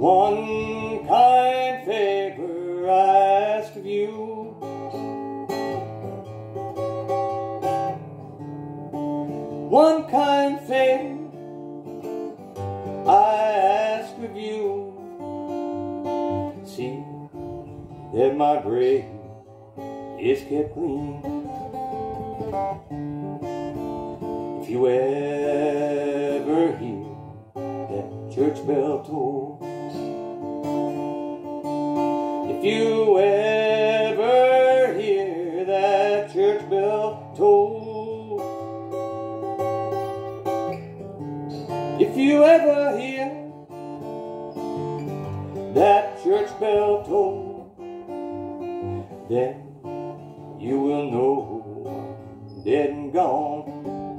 One kind favor I ask of you. One kind favor I ask of you. See that my grave is kept clean. If you ever hear that church bell toll, if you ever hear that church bell toll, if you ever hear that church bell toll, then you will know I'm dead and gone.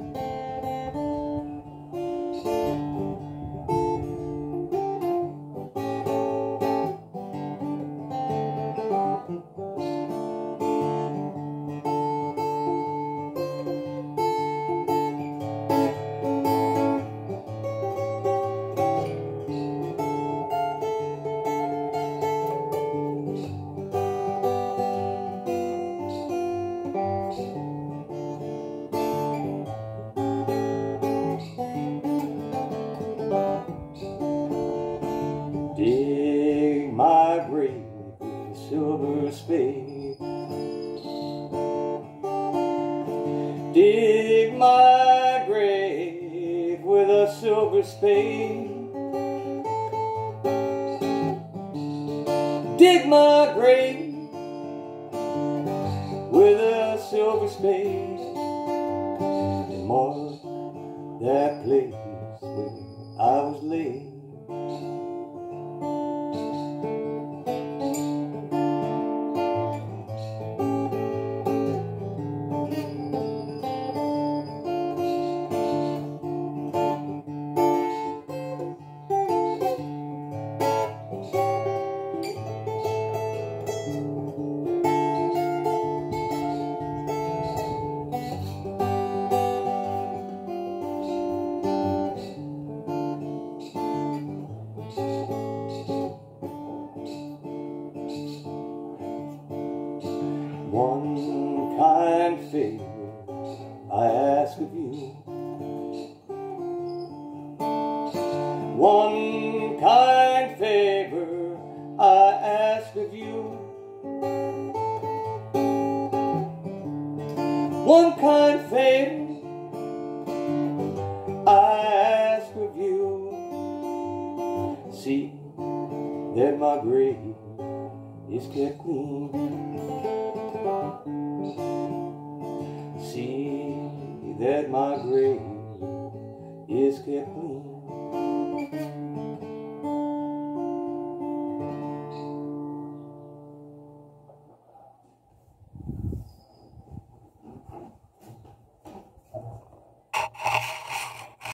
Dig my grave with a silver spade. Dig my grave with a silver spade. Dig my grave with a silver spade, and mark that place where I was laid. One kind favor I ask of you. One kind favor I ask of you. One kind favor I ask of you. See that my grave is kept clean. See that my grave is kept clean.